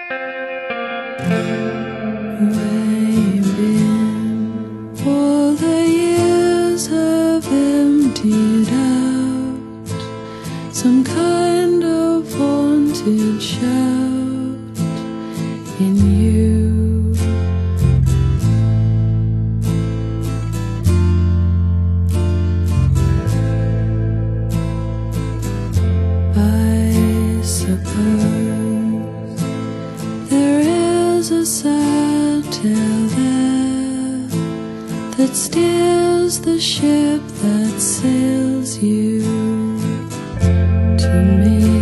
Where you've been, all the years have emptied out some kind of haunted shout in you. I suppose there is a sad tale there that steers the ship that sails you to me.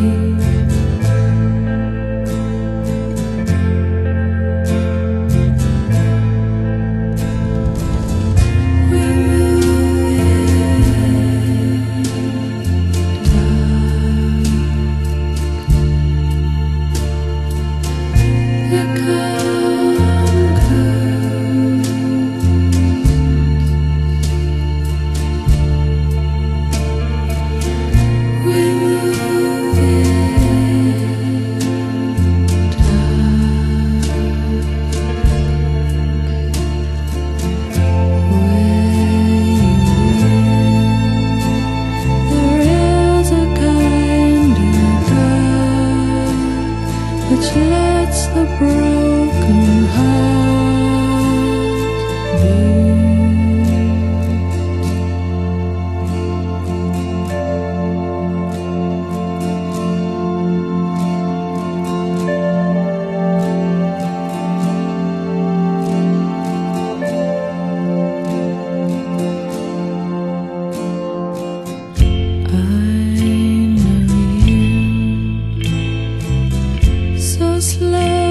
Which lets the broken heart beat. I know you so slow.